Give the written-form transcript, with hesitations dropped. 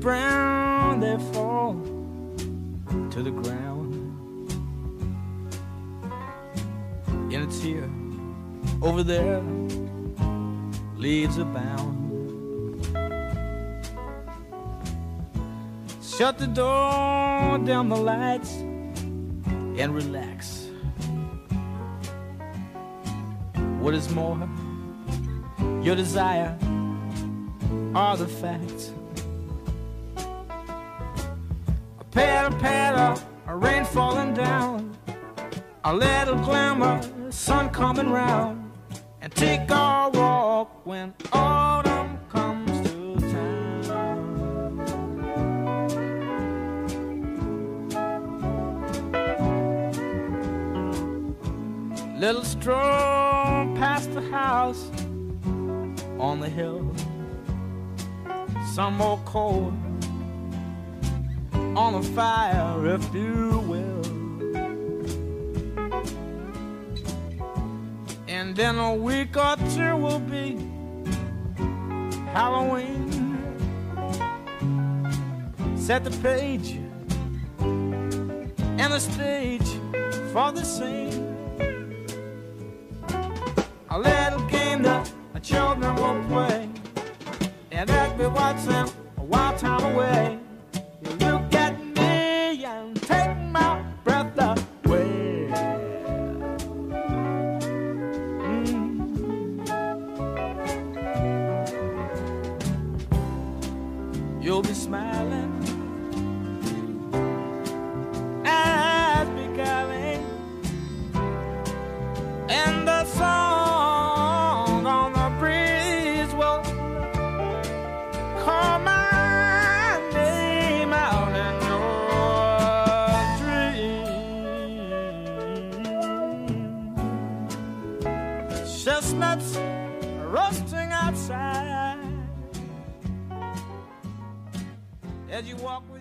brown, they fall to the ground. And it's here, over there, leaves abound. Shut the door, dim the lights, and relax. What is more, your desire are the facts. A patter, patter, a rain falling down, a little glimmer, sun coming round, and take a walk when autumn comes to town. Little stroll past the house on the hill, some more coal on the fire, if you will. And in a week or two will be Halloween. Set the page and the stage for the scene. A little game that the children will play, and that be what's in a wild time away. You look at me and take my breath away. You'll be smiling as we coming, and the song on the breeze will call my name out in your dream. Chestnuts roasting outside as you walk